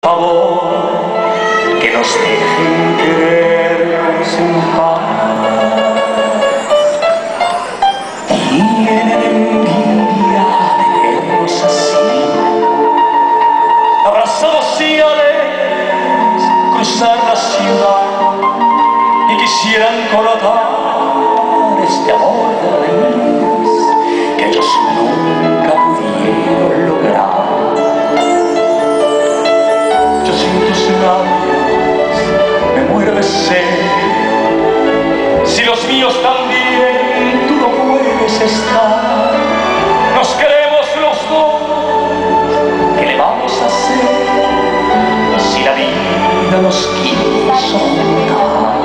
favor, que nos dejen querernos en paz. Tienen envidia de vernos así, abrazados y alegres, cruzar la ciudad, y quisieran cortar este amor de raíz que ellos nunca pudieron lograr. Yo sin tus labios me muero de sed, si los míos también tú no puedes estar. Nos queremos los dos, ¿qué le vamos a hacer si la vida nos quiso juntar?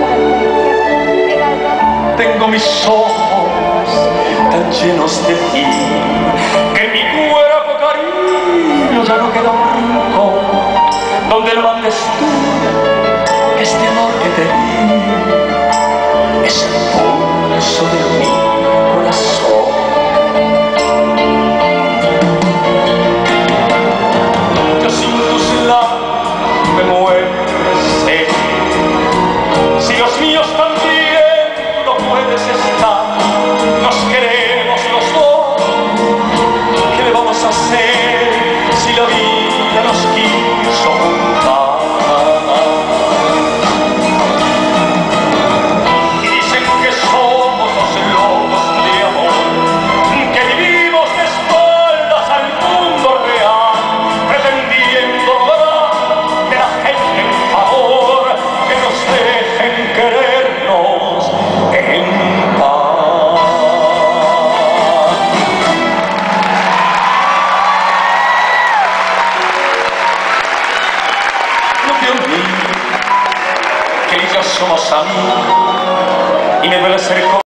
Tengo mis ojos tan llenos de ti que en mi cuerpo, cariño, ya no queda un rincón donde lo mandes tú. Este amor que te di es el pulso de mi corazón. Yo sin tus labios me muero de sed, si los míos también no puedes estar. Nos queremos los dos, ¿qué le vamos a hacer si la vida nos quiso juntar? Y dicen que somos dos locos de amor, que vivimos de espaldas al mundo real, pretendiendo dar de la gente en favor, que nos dejen querernos en paz. No te olvides que ellos somos amigos y me duele ser